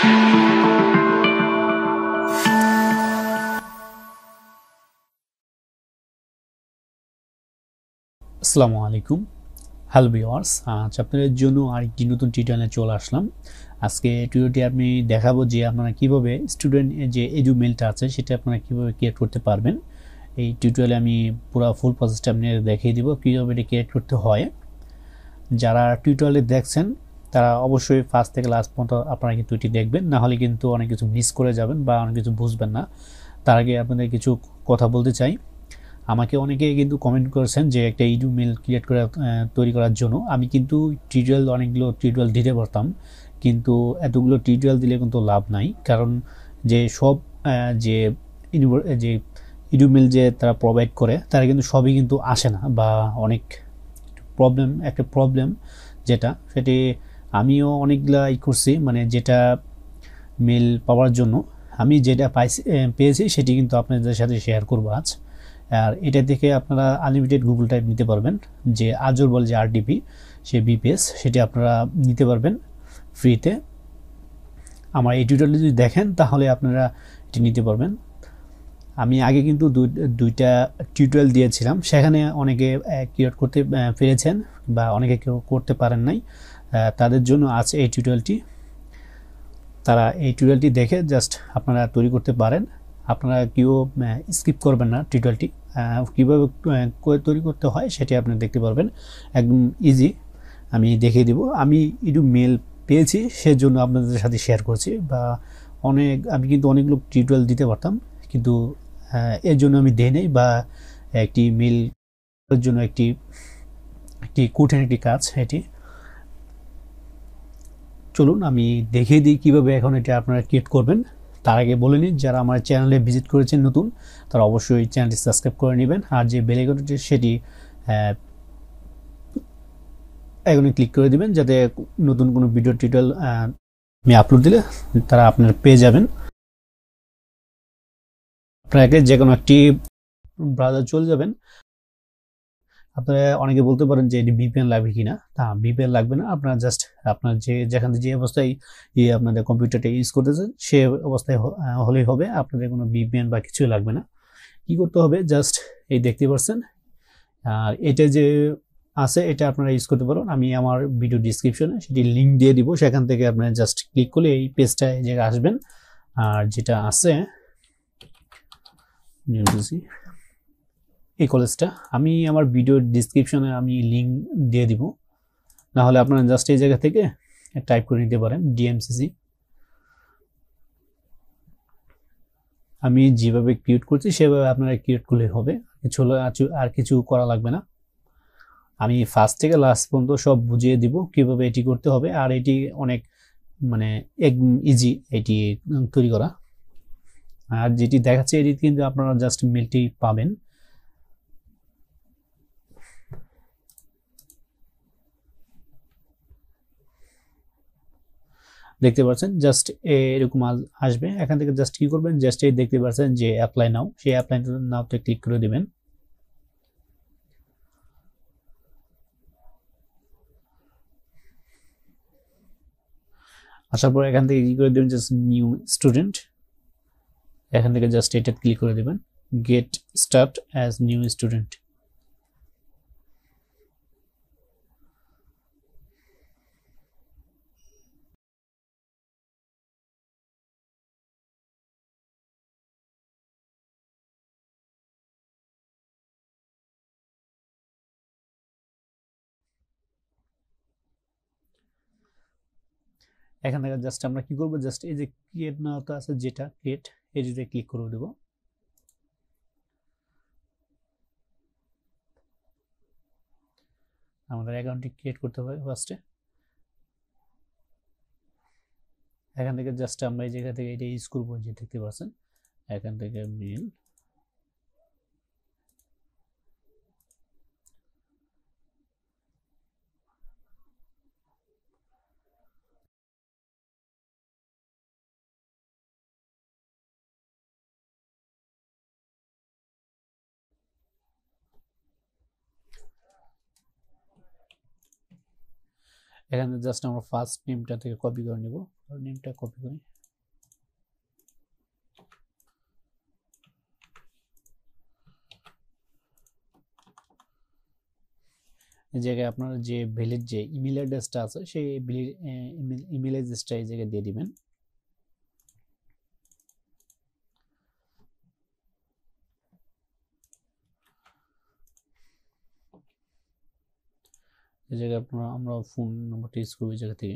আসসালামু আলাইকুম। Hello viewers, আপনাদের জন্য আরেকটি নতুন টিউটোরিয়ালে চলে আসলাম। আজকে টিউটোরিয়ালটি আমি দেখাবো যে আপনারা কিভাবে স্টুডেন্ট যে এডু মেলটা আছে সেটা আপনারা কিভাবে ক্রিয়েট করতে পারবেন। এই টিউটোরিয়ালে আমি পুরো ফুল প্রসেসটা আপনাদের দেখিয়ে দিব কিভাবে এটা ক্রিয়েট করতে হয়। যারা টিউটোরিয়ালে দেখছেন তারা অবশ্যই ফার্স্ট থেকে লাস্ট পর্যন্ত আপনারা কিন্তু এটি দেখবেন, না হলে কিন্তু অনেক কিছু মিস করে যাবেন বা অনেক কিছু বুঝবেন না। তার আগে আপনাদের কিছু কথা বলতে চাই। আমাকে অনেকে কিন্তু কমেন্ট করেছেন যে একটা ইডু মেল ক্রিয়েট করে তৈরি করার জন্য। আমি কিন্তু অনেকগুলো টিউটোরিয়াল দিতে পারতাম, কিন্তু এতগুলো টিউটোরিয়াল দিলে কিন্তু লাভ নাই। কারণ যে সব যে যে ইডু মেল যে তারা প্রোভাইড করে তারা কিন্তু সবই কিন্তু আসে না, বা অনেক একটা প্রবলেম যেটা সেটি আমিও অনেকগুলা করছি, মানে যেটা মেল পাওয়ার জন্য আমি যেটা পেয়েছি সেটি কিন্তু আপনাদের সাথে শেয়ার করবো আজ। আর এটা থেকে আপনারা আনলিমিটেড গুগল টাইপ নিতে পারবেন, যে আজর বল যে আরডিপি সে বিপিএস সেটি আপনারা নিতে পারবেন ফ্রিতে। আমার এই টিউটোরিয়ালটি যদি দেখেন তাহলে আপনারা এটি নিতে পারবেন। আমি আগে কিন্তু দুইটা টিউটোরিয়াল দিয়েছিলাম, সেখানে অনেকে ক্রিয়েট করতে পেরেছেন বা অনেকে কেউ করতে পারেন নাই। তাদের জন্য আছে এই টিউটোরিয়ালটি। তারা এই টিউটোরিয়ালটি দেখে জাস্ট আপনারা তৈরি করতে পারেন। আপনারা কেউ স্কিপ করবেন না। টিউটোরিয়ালটি কীভাবে তৈরি করতে হয় সেটি আপনি দেখতে পারবেন, একদম ইজি আমি দেখিয়ে দিব। আমি একটু মেল পেয়েছি সেজন্য আপনাদের সাথে শেয়ার করছি, বা আমি কিন্তু অনেকগুলো টিউটোরিয়াল দিতে পারতাম, কিন্তু এর জন্য আমি দেই নাই, বা একটি মেলের জন্য একটি কঠিন একটি কাজ এটি। চলুন আমি দেখিয়ে দিই কীভাবে এখন এটা আপনারা ক্রিয়েট করবেন। তার আগে বলে নিন, যারা আমার চ্যানেলে ভিজিট করেছেন নতুন, তারা অবশ্যই চ্যানেলটি সাবস্ক্রাইব করে নেবেন, আর যে বেল আইকনটি সেটি এখনই ক্লিক করে দিবেন, যাতে নতুন কোনো ভিডিও টিউটোরিয়াল আমি আপলোড দিলে তারা আপনারা পেয়ে যাবেন। আপনাকে যে কোনো একটি ব্রাউজার চলে যাবেন। আপনারা অনেকে বলতে পারেন যে এটি ভিপিএন লাগবে কিনা। তা ভিপিএন লাগবে না, আপনারা জাস্ট আপনার যেখানে যে অবস্থায় আপনাদের কম্পিউটারটা ইউজ করতেছেন সে অবস্থায় হলেই হবে, আপনাদের কোনো ভিপিএন বা কিছুই লাগবে না। কি করতে হবে, জাস্ট এই দেখতে পাচ্ছেন, আর এটা যে আছে এটা আপনারা ইউজ করতে পারেন। আমি আমার ভিডিও ডিসক্রিপশনে সেটি লিঙ্ক দিয়ে দিব, সেখান থেকে আপনারা জাস্ট ক্লিক করলে এই পেজটা এই জায়গায় আসবেন। আর যেটা আছে এই কলেজটা আমি আমার ভিডিও ডিসক্রিপশনে আমি লিঙ্ক দিয়ে দিব, না হলে আপনারা জাস্ট এই জায়গা থেকে টাইপ করে নিতে পারেন ডিএমসিসি। আমি যেভাবে ক্রিয়েট করছি সেভাবে আপনারা ক্রিয়েট করলে হবে, আর কিছু করা লাগবে না। আমি ফার্স্ট থেকে লাস্ট পর্যন্ত সব বুঝিয়ে দিব কিভাবে এটি করতে হবে, আর এটি অনেক মানে একদম ইজি এটি তৈরি করা। আর যেটি দেখাচ্ছে এটি কিন্তু আপনারা জাস্ট মেলটি পাবেন। দেখতে পাচ্ছেন জাস্ট এরকম আসবে। এখান থেকে জাস্ট কি করবেন, জাস্ট এই দেখতে পাচ্ছেন যে অ্যাপ্লাই নাও, সেই অ্যাপ্লাই নাওতে ক্লিক করে দিবেন। আসার পর এখান থেকে কি করে দেবেন, জাস্ট নিউ স্টুডেন্ট, এখান থেকে জাস্ট এটা ক্লিক করে দিবেন, get start as new student. এখান থেকে জাস্ট আমরা কি করব, জাস্ট এই যে ক্রিয়েট নাওটা আছে যেটা ক্রিয়েট, এটিতে ক্লিক করে দেব। আমাদের অ্যাকাউন্টটি ক্রিয়েট করতে হবে ফার্স্টে। এখান থেকে জাস্ট আমরা এই জায়গা থেকে এটা ইউজ করবো, যে দেখতে পাচ্ছেন এখান থেকে মেল। এখানে জাস্ট আমরা ফার্স্ট নেমটা থেকে কপি করে নিব, নেমটা কপি করি। এই জায়গায় আপনার যে ভ্যালিড যে ইমেল অ্যাড্রেসটা আছে সেই ইমেল অ্যাড্রেসটা এই জায়গায় দিয়ে দিবেন। এই জায়গায় আপনারা আমরা ফোন নম্বরটা ইউজ করবো এই জায়গা থেকে।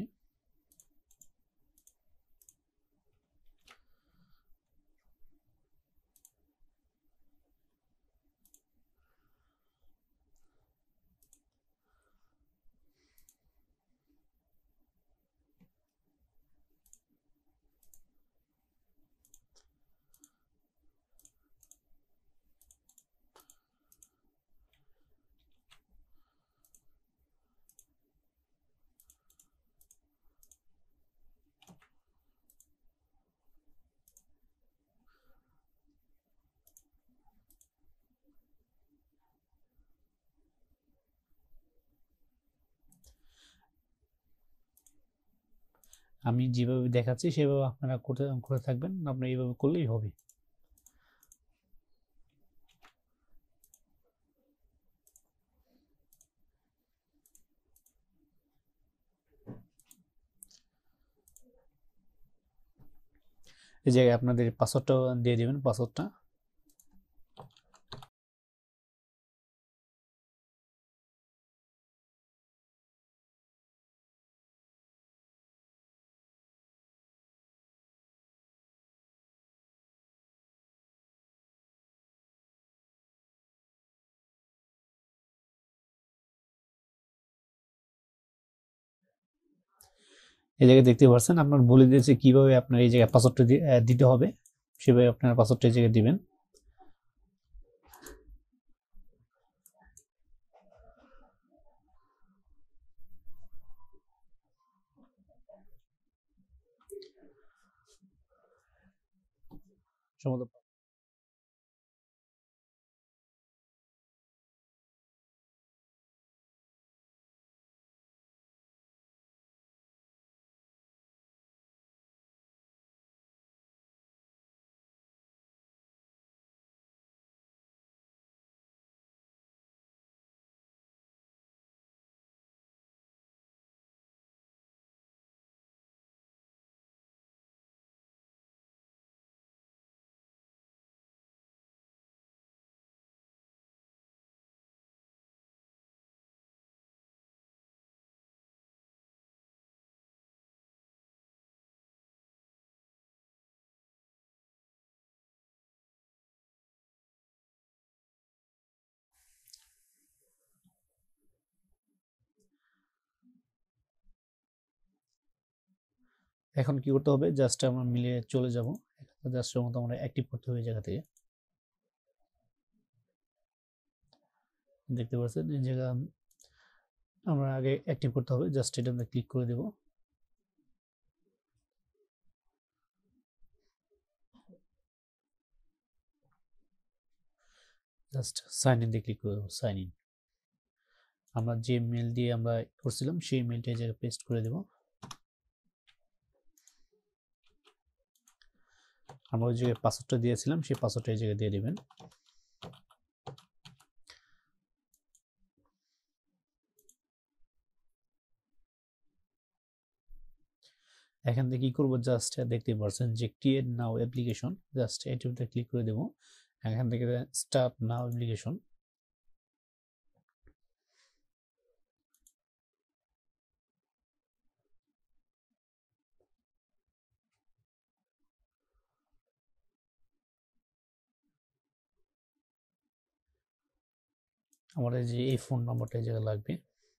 আমি যেভাবে দেখাচ্ছি সেভাবে আপনারা করে থাকবেন, আপনারা এইভাবে করলেই হবে। এই জায়গায় আপনাদের পাসওয়ার্ডটা দিয়ে দেবেন, পাসওয়ার্ডটা। এই জায়গায় দেখতে পাচ্ছেন আপনার বলে দিয়েছে কিভাবে আপনার এই জায়গায় পাসওয়ার্ডটা দিতে হবে, সেভাবে আপনার পাসওয়ার্ডটা এই জায়গায় দিবেন। সম্ভবত এখন কি করতে হবে, জাস্ট আমরা মিলে চলে যাব, জাস্ট মতো আমরা অ্যাক্টিভ করতে হবে এই জায়গা থেকে। দেখতে পাচ্ছেন এই জায়গা আমরা আগে অ্যাক্টিভ করতে হবে, জাস্ট এটা আমরা ক্লিক করে দেব। জাস্ট সাইন ইন দিয়ে ক্লিক করে দেবো, সাইন ইন। আমরা যে মেল দিয়ে আমরা করছিলাম সেই মেলটা এই জায়গায় পেস্ট করে দেব। আমরা ওই জায়গায় পাসওয়ার্ডটা দিয়েছিলাম সেই পাসওয়ার্ডটা এই জায়গায় দিয়ে দিবেন। এখান থেকে কি করব, জাস্ট দেখতে পাচ্ছেন যে ক্রিয়েট নাও অ্যাপ্লিকেশন, জাস্ট এটাতে ক্লিক করে দেব। এখান থেকে স্টার্ট নাও অ্যাপ্লিকেশন। আমাদের যে এই ফোন নাম্বারটা এই জায়গায় লাগবে,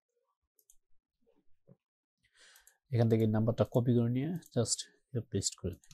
এখান থেকে নাম্বারটা কপি করে নিয়ে জাস্ট পেস্ট করে দিই।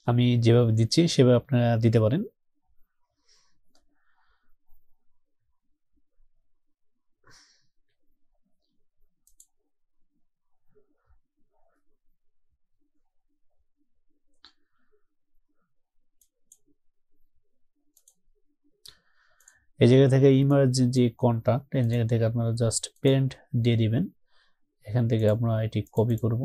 আমি যেভাবে দিচ্ছি সেভাবে আপনারা দিতে পারেন। এই জায়গা থেকে ইমার্জেন্সি যে কন্ট্যাক্ট, এই জায়গা থেকে আপনারা জাস্ট পেরেন্ট দিয়ে দিবেন। এখান থেকে আমরা এটি কপি করব,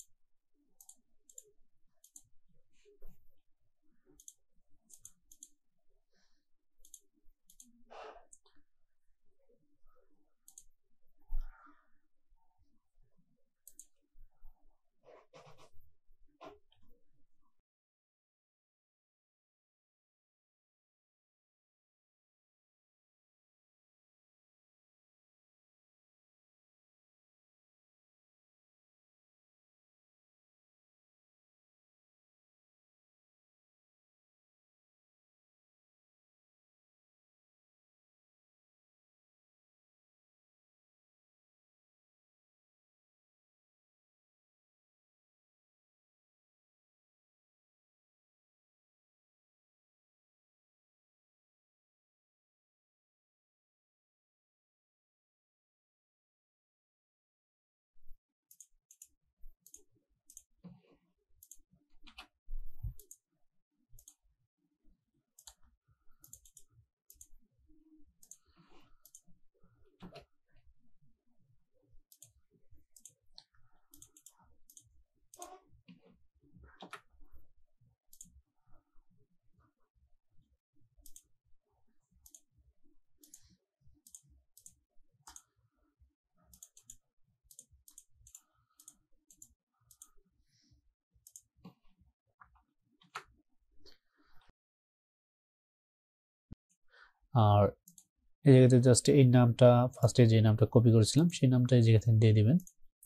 আর এই জায়গাতে জাস্ট এই নামটা, ফার্স্টে যে নামটা কপি করেছিলাম সেই নামটা এই জায়গা থেকে দিয়ে দিবেন।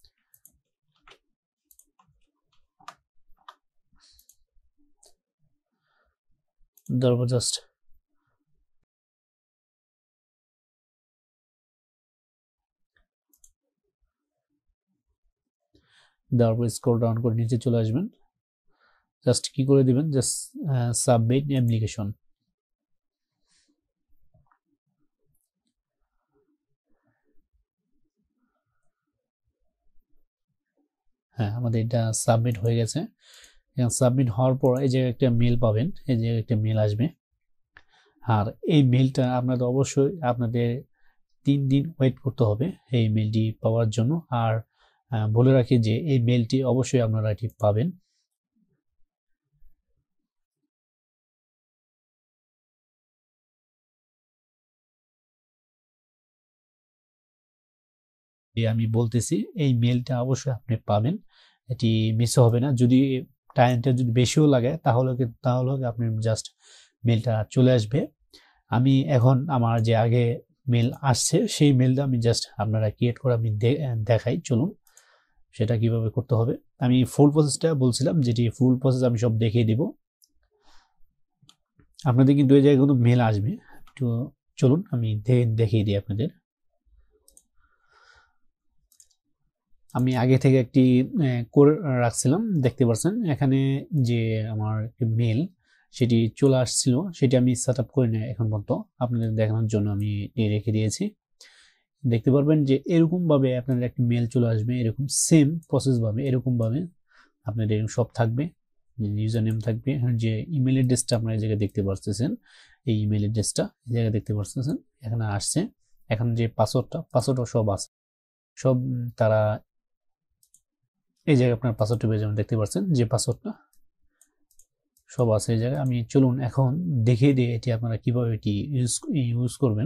তারপর জাস্ট তারপর স্ক্রল ডাউন করে নিচে চলে আসবেন, জাস্ট কি করে দিবেন, জাস্ট সাবমিট অ্যাপ্লিকেশন। হ্যাঁ, আমাদের এটা সাবমিট হয়ে গেছে। সাবমিট হওয়ার পর এই জায়গায় একটা মেল পাবেন, এই জায়গায় একটা মেল আসবে। আর এই মেলটা আপনাদের অবশ্যই আপনাদের 3 দিন ওয়েট করতে হবে এই মেলটি পাওয়ার জন্য। আর বলে রাখি যে এই মেলটি অবশ্যই আপনারা এটি পাবেন। আমি বলতেছি এই মেলটা অবশ্যই আপনি পাবেন, এটি মিস হবে না। যদি টাইমটা যদি বেশিও লাগে তাহলে আপনি জাস্ট মেলটা চলে আসবে। আমি এখন আমার যে আগে মেল আসছে সেই মেলটা আমি জাস্ট আপনারা ক্রিয়েট করে আমি দেখাই, চলুন সেটা কিভাবে করতে হবে। আমি ফুল প্রসেসটা বলছিলাম, যেটি ফুল প্রসেস আমি সব দেখিয়ে দিব। আপনাদের কিন্তু এই জায়গায় কোনো মেল আসবে, তো চলুন আমি দেখিয়ে দিই আপনাদের। আমি আগে থেকে একটি করে রাখছিলাম, দেখতে পাচ্ছেন এখানে যে আমার মেল সেটি চলে আসছিল, সেটি আমি সেট আপ করে নিই এখন পর্যন্ত আপনাদের দেখানোর জন্য আমি রেখে দিয়েছি। দেখতে পারবেন যে এরকম ভাবে আপনাদের একটি মেল চলে আসবে, এরকম সেম প্রসেস ভাবে এরকম ভাবে আপনাদের সব থাকবে, ইউজার নেম থাকবে, যে ইমেল অ্যাড্রেসটা আপনারা এই জায়গায় দেখতে পাচ্ছেন, এই ইমেল অ্যাড্রেসটা এই জায়গায় দেখতে পাচ্ছেন এখানে আসছে। এখন যে পাসওয়ার্ডও সব আছে, সব তারা এই জায়গায় আপনার পাসওয়ার্ডটা পেয়ে যাবেন, দেখতে পাচ্ছেন যে পাসওয়ার্ডটা সব আছে এই জায়গায়। আমি চলুন এখন দেখিয়ে দিই এটি আপনারা কিভাবে এটি ইউজ করবেন।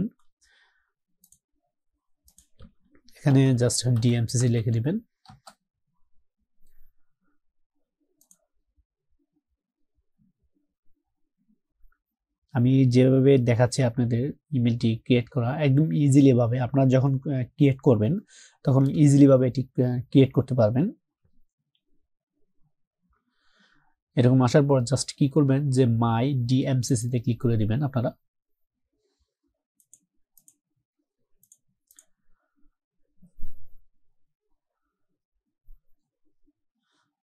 এখানে জাস্ট ডিএমসিসি লিখে দিবেন। আমি যেভাবে দেখাচ্ছি আপনাদের ইমেলটি ক্রিয়েট করা একদম ইজিলি ভাবে, আপনারা যখন ক্রিয়েট করবেন তখন ইজিলি ভাবে এটি ক্রিয়েট করতে পারবেন। এরকম আসার পর জাস্ট কি করবেন যে মাই ডিএমসিসি তে ক্লিক করে দিবেন আপনারা।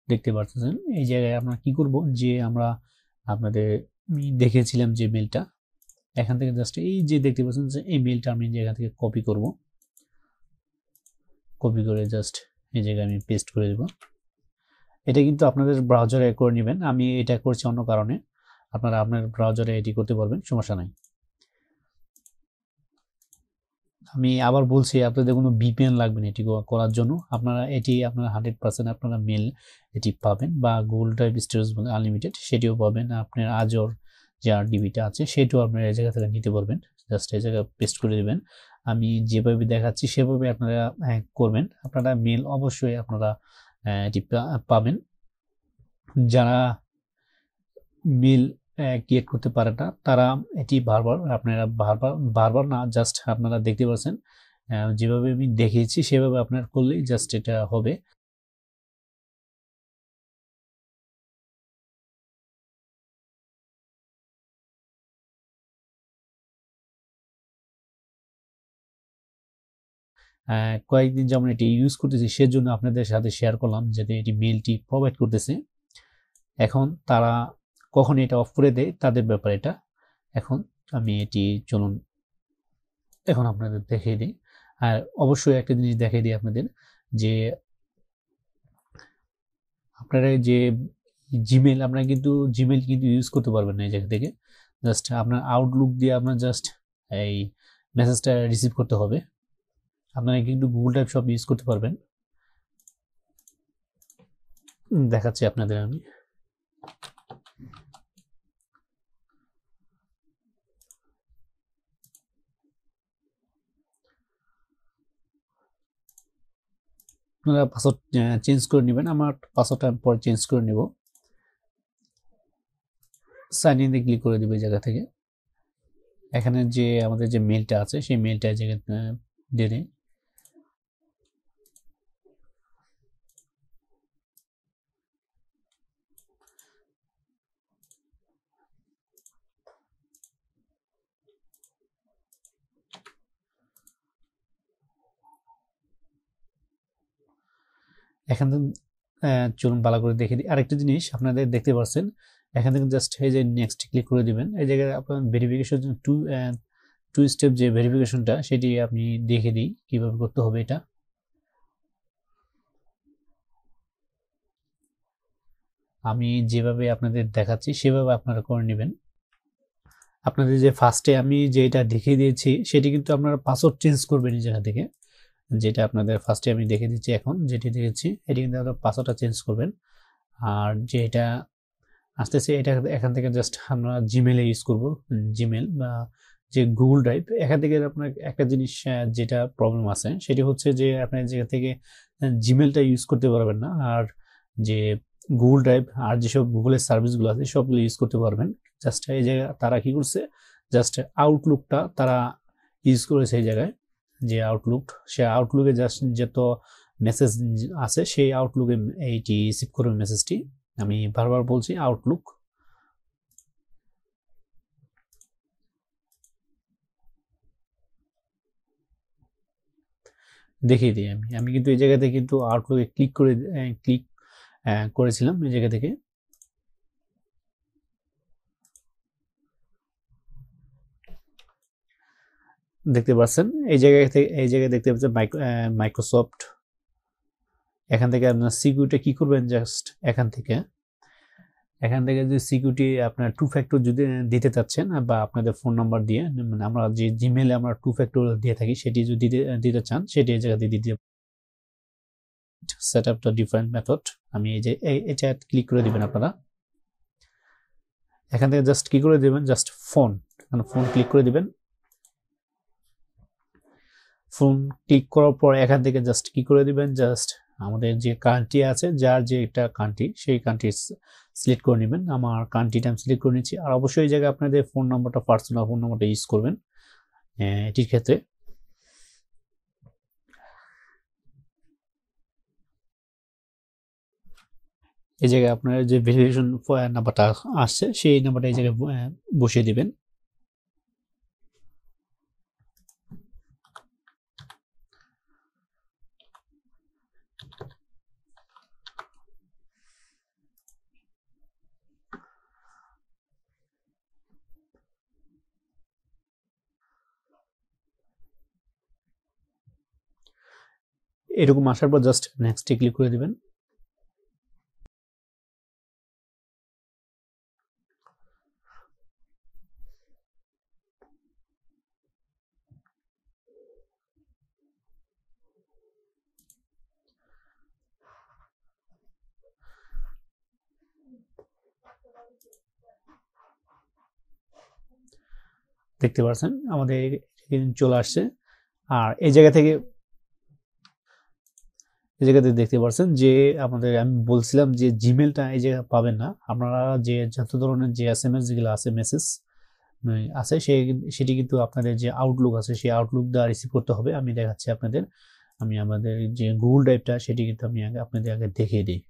দেখতে পাচ্ছেন এই জায়গায় আমরা কি করব, যে আমরা আপনাদের দেখেছিলাম যে মেলটা, এখান থেকে জাস্ট এই যে দেখতে পাচ্ছেন যে এই মেলটা আমি জায়গা থেকে কপি করব, কপি করে জাস্ট এই জায়গায় আমি পেস্ট করে দেব। এটা কিন্তু আপনাদের ব্রাউজারে করে নেবেন, আমি এটা করছি অন্য কারণে, আপনারা আপনার ব্রাউজারে এটি করতে পারবেন, সমস্যা নাই। আমি আবার বলছি আপনাদের কোনো ভিপিএন লাগবে না এটি করার জন্য, আপনারা এটি আপনারা 100% আপনারা মেল এটি পাবেন, বা গুগল ড্রাইভ স্টোরেজ আনলিমিটেড সেটিও পাবেন, আপনার আজর যে আরডিবিটা আছে সেটিও আপনারা এই জায়গা থেকে নিতে পারবেন। জাস্ট এই জায়গায় পেস্ট করে দেবেন, আমি যেভাবে দেখাচ্ছি সেভাবে আপনারা করবেন। আপনারা মেল অবশ্যই আপনারা এটি পাবেন। যারা মেল ক্রিয়েট করতে পারে না তারা এটি আপনারা বারবার না, জাস্ট আপনারা দেখতে পাচ্ছেন যেভাবে আমি দেখিয়েছি সেভাবে আপনার করলেই জাস্ট এটা হবে। কয়েকদিন যেমন এটি ইউজ করতেছি সেজন্য আপনাদের সাথে শেয়ার করলাম, যাতে এটি মেলটি প্রোভাইড করতেছে। এখন তারা কখন এটা অফ করে দেয় তাদের ব্যাপার এটা। এখন আমি এটি চলুন এখন আপনাদের দেখিয়ে দিই। আর অবশ্যই একটা জিনিস দেখিয়ে দিই আপনাদের, যে আপনারা যে জিমেল, আপনারা কিন্তু জিমেল কিন্তু ইউজ করতে পারবেন না এই জায়গা থেকে, জাস্ট আপনার আউটলুক দিয়ে আপনার জাস্ট এই মেসেজটা রিসিভ করতে হবে। আপনারা কিন্তু গুগল ড্রাইভ সব ইউজ করতে পারবেন, দেখাচ্ছি আপনাদের আমি। আপনারা পাসওয়ার্ড চেঞ্জ করে নেবেন, আমার পাসওয়ার্ডটা পরে চেঞ্জ করে নেব। সাইন ইন ক্লিক করে দেবো এই জায়গা থেকে। এখানে যে আমাদের যে মেলটা আছে সেই মেলটা এই জায়গায় দিয়ে দিই। এখান থেকে চলুন ভালো করে দেখে দিই। আরেকটা জিনিস আপনাদের দেখতে পাচ্ছেন, এখান থেকে জাস্ট এই যে নেক্সট ক্লিক করে দিবেন। এই জায়গায় আপনার ভেরিফিকেশন টু স্টেপ যে ভেরিফিকেশনটা সেটি আপনি দেখে দিই কিভাবে করতে হবে। এটা আমি যেভাবে আপনাদের দেখাচ্ছি সেভাবে আপনারা করে নেবেন। আপনাদের যে ফার্স্টে আমি যেটা দেখিয়ে দিয়েছি সেটি কিন্তু আপনারা পাসওয়ার্ড চেঞ্জ করবেন এই জায়গা থেকে, যেটা আপনাদের ফার্স্টে আমি দেখে দিচ্ছি। এখন যেটি দেখেছি এটি কিন্তু আপনারা পাসওয়ার্ডটা চেঞ্জ করবেন। আর যেটা আসতেছে এটা এখান থেকে জাস্ট আমরা জিমেলে ইউজ করব, জিমেল বা যে গুগল ড্রাইভ। এখান থেকে আপনার একটা জিনিস যেটা প্রবলেম আছে সেটি হচ্ছে যে আপনার জায়গা থেকে জিমেলটা ইউজ করতে পারবেন না, আর যে গুগল ড্রাইভ আর যেসব গুগলের সার্ভিসগুলো আছে সবগুলো ইউজ করতে পারবেন। জাস্ট এই জায়গায় তারা কি করছে, জাস্ট আউটলুকটা তারা ইউজ করেছে এই জায়গায়, যে আউটলুক, সে আউটলুকে জাস্ট যত মেসেজ আছে সেই আউটলুকে এইটি রিসিভ করবে মেসেজটি। আমি বারবার বলছি আউটলুক। দেখিয়ে দিই আমি কিন্তু এই জায়গাতে কিন্তু আউটলুকে ক্লিক করেছিলাম এই জায়গা থেকে। দেখতে পাচ্ছেন এই জায়গায় দেখতে পাচ্ছেন মাইক্রোসফট। এখান থেকে আপনার সিকিউরিটি কি করবেন, জাস্ট এখান থেকে যদি সিকিউরিটি আপনার টু ফ্যাক্টর যদি দিতে চাচ্ছেন, বা আপনাদের ফোন নাম্বার দিয়ে, মানে আমরা যে জিমেলে আমরা টু ফ্যাক্টর দিয়ে থাকি সেটি যদি দিতে চান সেটি এই জায়গাতে দিতে। Set up the different method, আমি এই যে এটা ক্লিক করে দিবেন আপনারা। এখান থেকে জাস্ট কি করে দিবেন, জাস্ট ফোন ক্লিক করে দিবেন। ফোন ক্লিক করার পর এখান থেকে জাস্ট কি করে দিবেন, জাস্ট আমাদের যে কান্ট্রি আছে, যার যে একটা কান্ট্রি সেই কান্ট্রি সিলেক্ট করে নেবেন। আমার কান্ট্রিটা আমি সিলেক্ট করে নিচ্ছি। আর অবশ্যই এই জায়গায় আপনাদের ফোন নাম্বারটা, পার্সোনাল ফোন নাম্বারটা ইউজ করবেন এটির ক্ষেত্রে। এই জায়গায় আপনার যে ভেরিফিকেশন নাম্বারটা আসছে সেই নাম্বারটা এই জায়গায় বসিয়ে দিবেন। এরকম আসার পর জাস্ট নেক্সটে ক্লিক করে দিবেন। দেখতে পাচ্ছেন আমাদের চলে আসছে। আর এই জায়গাতে দেখতে পাচ্ছেন যে আমাদের, আমি বলছিলাম যে জিমেলটা এই জায়গায় পাবেন না আপনারা, যে যত ধরনের যে SMS যেগুলো আছে, মেসেজ আছে, সেটি কিন্তু আপনাদের যে আউটলুক আছে সেই আউটলুক দ্বারা রিসিভ করতে হবে। আমি দেখাচ্ছি আপনাদের, আমি আমাদের যে গুগল ড্রাইভটা সেটি কিন্তু আমি আপনাদের আগে দেখিয়ে দিই।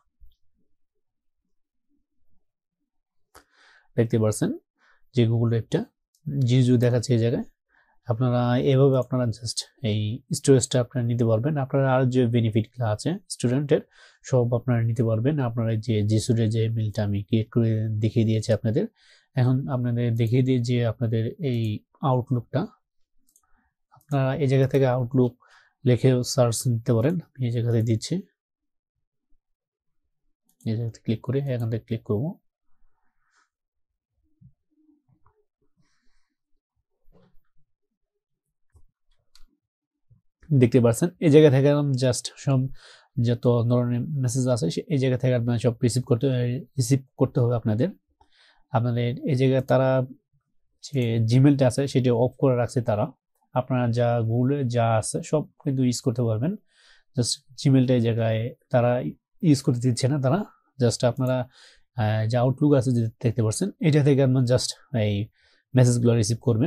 দেখতে পাচ্ছেন যে গুগল ড্রাইভটা জিজু দেখাচ্ছে এই জায়গায়। আপনারা এভাবে আপনারা জাস্ট এই স্টোরেজটা আপনারা নিতে পারবেন। আপনারা আর যে বেনিফিটগুলো আছে স্টুডেন্টের সব আপনারা নিতে পারবেন। আপনারা যে জিসুরের যে মেলটা আমি ক্রিয়েট করে দেখিয়ে দিয়েছি আপনাদের, এখন আপনাদের দেখিয়ে দিই যে আপনাদের এই আউটলুকটা আপনারা এই জায়গা থেকে আউটলুক লিখেও সার্চ নিতে পারেন। আমি এই জায়গাতে দিচ্ছি, এই জায়গাতে ক্লিক করে এখান থেকে ক্লিক করবো। দেখতে পাচ্ছেন এই জায়গা থেকে জাস্ট সব যত ধরনের মেসেজ আছে এই জায়গা থেকে আপনার সব রিসিভ করতে হবে আপনাদের। এই জায়গায় তারা যে জিমেলটা আছে সেটা অফ করে রাখছে তারা। আপনারা যা গুগলে যা আছে সব কিন্তু ইউজ করতে পারবেন। জাস্ট জিমেলটা এই জায়গায় তারা ইউজ করতে দিচ্ছে না তারা। জাস্ট আপনারা যে আউটলুক আছে যে দেখতে পাচ্ছেন এটা থেকে আপনার জাস্ট এই মেসেজগুলো রিসিভ করবেন।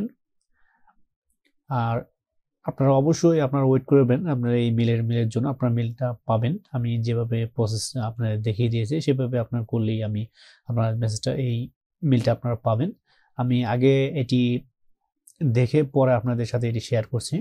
আর আপনারা অবশ্যই আপনারা ওয়েট করবেন আপনার এই মেলের জন্য, আপনার মেলটা পাবেন। আমি যেভাবে প্রসেস আপনাদের দেখিয়ে দিয়েছি সেভাবে আপনার করলেই আপনার মেসেজটা, এই মেলটা আপনারা পাবেন। আমি আগে এটি দেখে পরে আপনাদের সাথে এটি শেয়ার করছি।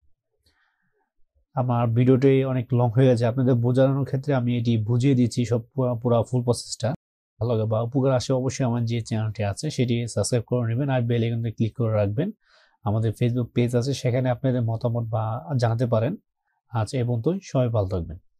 আমার ভিডিওটি অনেক লং হয়ে গেছে, আপনাদের বোঝানোর ক্ষেত্রে আমি এটি বুঝিয়ে দিচ্ছি সব পুরো ফুল প্রসেসটা। ভালো লাগে বা উপকার আসে অবশ্যই আমার যে চ্যানেলটি আছে সেটি সাবস্ক্রাইব করে নেবেন আর বেল আইকনে ক্লিক করে রাখবেন। আমাদের ফেসবুক পেজ আছে, সেখানে আপনাদের মতামত বা জানাতে পারেন। আজ এই পর্যন্তই, সবাই ভালো থাকবেন।